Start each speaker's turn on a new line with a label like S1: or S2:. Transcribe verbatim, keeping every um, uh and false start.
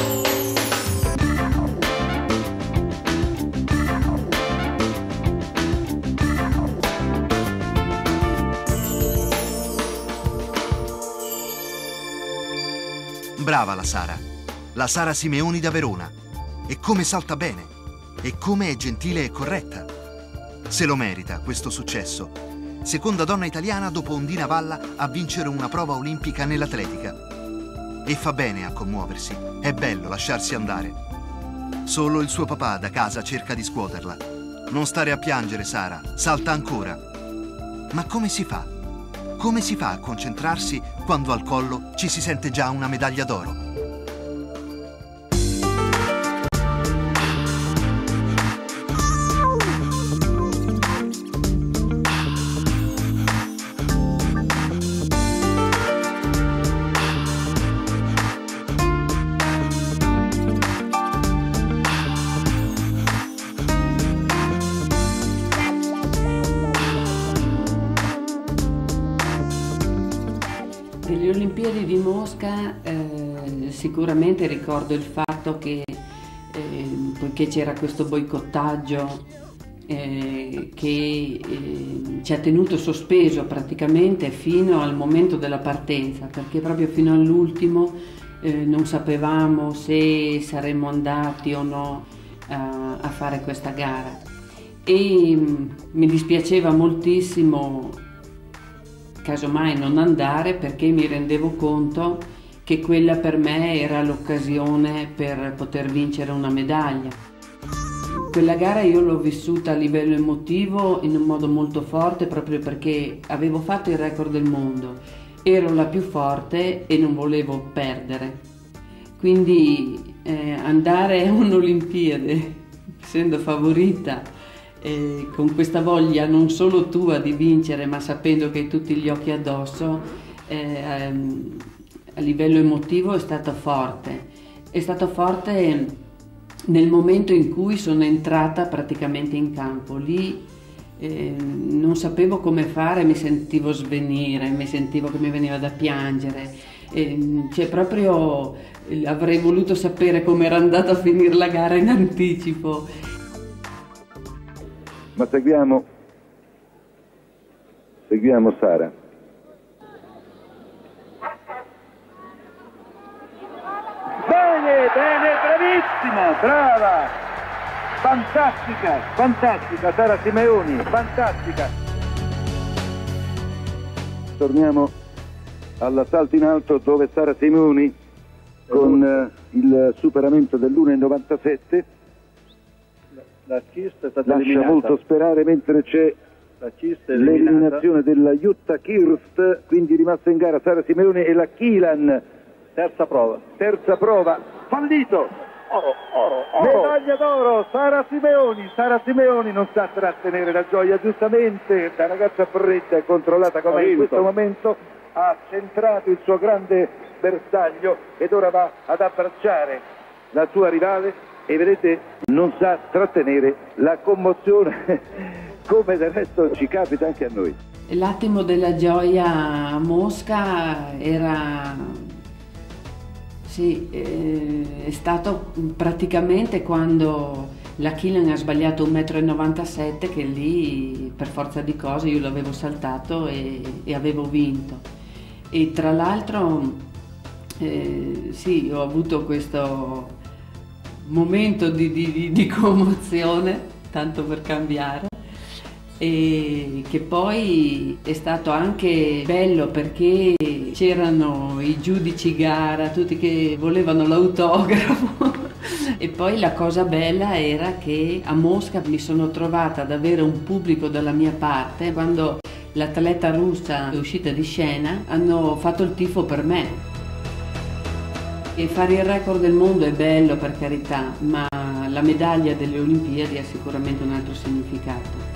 S1: Brava la Sara, la Sara Simeoni da Verona. E come salta bene, e come è gentile e corretta. Se lo merita questo successo. Seconda donna italiana dopo Ondina Valla a vincere una prova olimpica nell'atletica. E fa bene a commuoversi, è bello lasciarsi andare. Solo il suo papà da casa cerca di scuoterla. Non stare a piangere, Sara, salta ancora. Ma come si fa? Come si fa a concentrarsi quando al collo ci si sente già una medaglia d'oro?
S2: Delle Olimpiadi di Mosca eh, sicuramente ricordo il fatto che eh, poiché c'era questo boicottaggio eh, che eh, ci ha tenuto sospeso praticamente fino al momento della partenza, perché proprio fino all'ultimo eh, non sapevamo se saremmo andati o no a, a fare questa gara e mh, mi dispiaceva moltissimo casomai non andare, perché mi rendevo conto che quella per me era l'occasione per poter vincere una medaglia. Quella gara io l'ho vissuta a livello emotivo in un modo molto forte, proprio perché avevo fatto il record del mondo, ero la più forte e non volevo perdere. Quindi eh, andare a un'Olimpiade essendo favorita, Eh, con questa voglia non solo tua di vincere, ma sapendo che hai tutti gli occhi addosso, eh, ehm, a livello emotivo è stato forte. È stato forte nel momento in cui sono entrata praticamente in campo. Lì eh, non sapevo come fare, mi sentivo svenire, mi sentivo che mi veniva da piangere. Eh, cioè proprio avrei voluto sapere come era andata a finire la gara in anticipo.
S3: Ma seguiamo, seguiamo Sara.
S4: Bene, bene, bravissima, brava, fantastica, fantastica Sara Simeoni, fantastica.
S3: Torniamo all'assalto in alto dove Sara Simeoni con eh, il superamento dell'uno virgola novantasette
S4: La cista è stata
S3: lascia
S4: eliminata.
S3: molto sperare, mentre c'è l'eliminazione della Jutta Kirst, quindi rimasta in gara Sara Simeoni e la Kilan.
S4: Terza prova.
S3: Terza prova, fallito.
S4: Oro, oro, oro.
S3: Medaglia d'oro, Sara Simeoni. Sara Simeoni non sa trattenere la gioia, giustamente la ragazza fredda e controllata come in questo momento ha centrato il suo grande bersaglio ed ora va ad abbracciare la sua rivale. E vedete, non sa trattenere la commozione, come del resto ci capita anche a noi.
S2: L'attimo della gioia a Mosca era, sì, è stato praticamente quando la Kilan ha sbagliato un metro e novantasette, che lì per forza di cose io l'avevo saltato e, e avevo vinto. E tra l'altro, eh, sì, ho avuto questo momento di, di, di commozione, tanto per cambiare, e che poi è stato anche bello perché c'erano i giudici gara, tutti che volevano l'autografo e poi la cosa bella era che a Mosca mi sono trovata ad avere un pubblico dalla mia parte. Quando l'atleta russa è uscita di scena hanno fatto il tifo per me. E fare il record del mondo è bello, per carità, ma la medaglia delle Olimpiadi ha sicuramente un altro significato.